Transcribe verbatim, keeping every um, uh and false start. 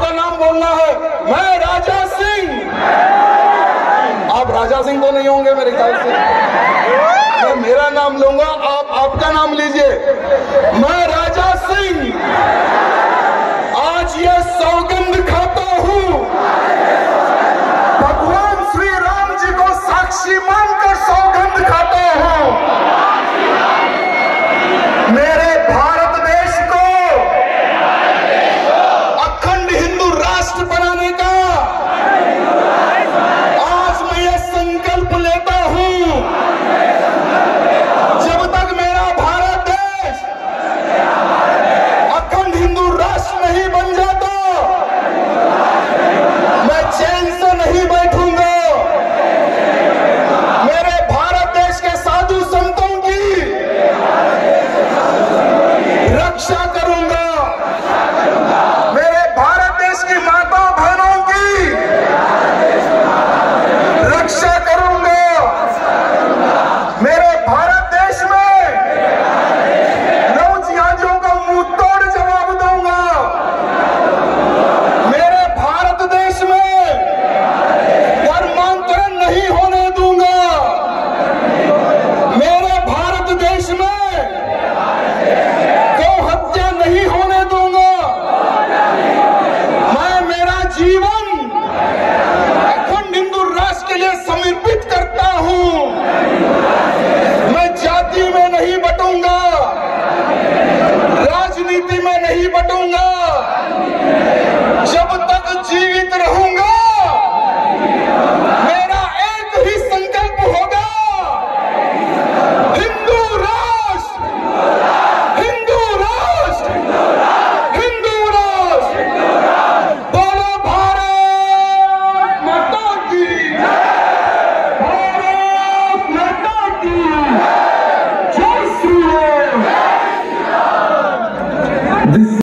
आपका नाम बोलना है। मैं राजा सिंह। आप राजा सिंह तो नहीं होंगे मेरे ख्याल से। मैं मेरा नाम लूंगा, आप आपका नाम लीजिए। मैं राजा सिंह आज ये सौगंध खाता हूं, भगवान श्री राम जी को साक्षी मानकर सौगंध खाता हूं। मेरे भारत देश को अखंड हिंदू राष्ट्र बनाने का आज मैं ये संकल्प लेता हूं। जब तक मेरा भारत देश अखंड हिंदू राष्ट्र नहीं बन जाता, मैं चैन से नहीं बैठूंगा। मेरे भारत देश के साधु संतों की रक्षा करूंगा। मेरे भारत देश की माता बहनों की रक्षा करूंगा। मेरे भारत देश में नौजियादियों का मुंह तोड़ जवाब दूंगा। मेरे भारत देश में धर्मांतरण नहीं होने दूंगा। मेरे भारत देश में गौ हत्या नहीं होने दूंगा। मैं मेरा जीवन अखंड हिंदू राष्ट्र के लिए समर्पित करता हूं। मैं जाति में नहीं बटूंगा, राजनीति में नहीं बटूंगा। जब तक जीवित रहूंगा मेरा एक ही संकल्प होगा, हिंदू राष्ट्र, हिंदू राष्ट्र, हिंदू राष्ट्र। बोलो भारत माता की, भारत माता की जय श्री राम।